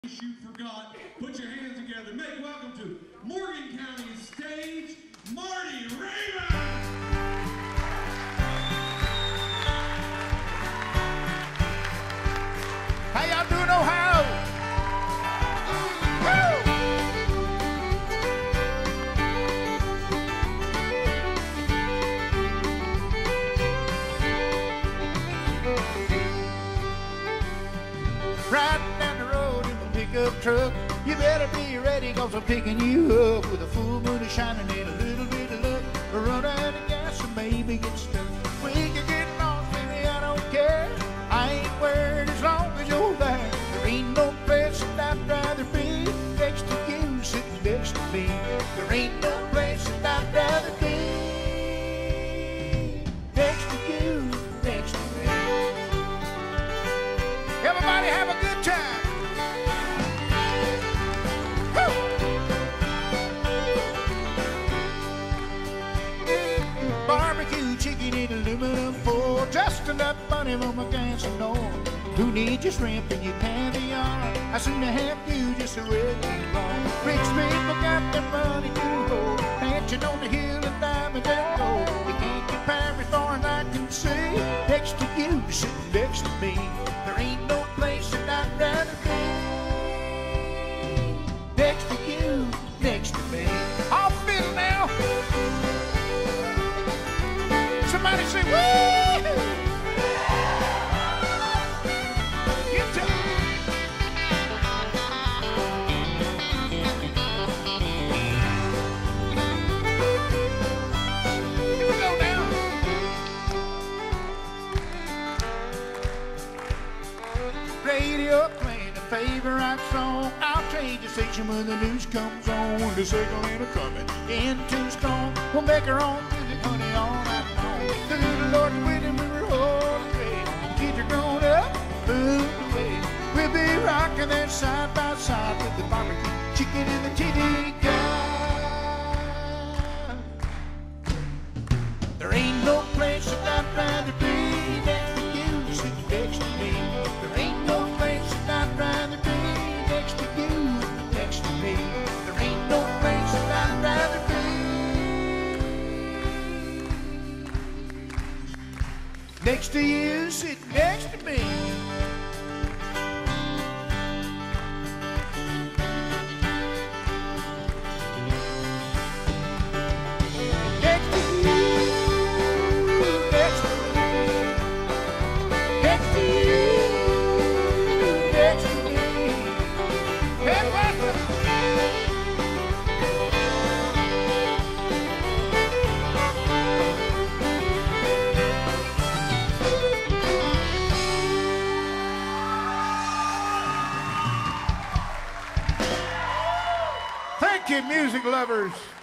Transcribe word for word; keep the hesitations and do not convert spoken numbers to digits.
You forgot. Put your hands together. Make welcome to Morgan County stage, Marty Raybon. How y'all doing, Ohio? Woo! Riding down the road in my pickup truck. You better be ready, cause I'm picking you up with a full moon shining and a little bit of luck. Run out of gas and maybe get stuck. We can get lost, baby, I don't care. I ain't worried as long as you're there. There ain't no place that I'd rather be next to you, sitting next to me. There ain't no place that I'd rather be next to you, next to me. Everybody have a good time. Woo! Barbecue chicken in aluminum foil, just enough money for my gas and oil. Who needs your shrimp and your caviar? I soon have you just a regular wrong. Rich people got their money to hold, mansion on the hill and diamonds and gold. You can't compare as far as I can see, next to you, sitting next to me. There ain't no place that I'd rather be next to you, next to me. I'll feel now. Somebody say, woo! Radio playing a favorite song. I'll change the station when the news comes on. The signal ain't a-coming in too strong. We'll make our own music, honey, all night long. The little Lord with him, we were holding great. Kids are grown up, moved away. We'll be rocking there side by side with the barbecue chicken and the T V guy. There ain't no place that I'd rather be next to you, sitting next to me. There ain't no place that I'd rather be next to you, next to me. There ain't no place that I'd rather be next to you, sitting next to me. Thank you, music lovers.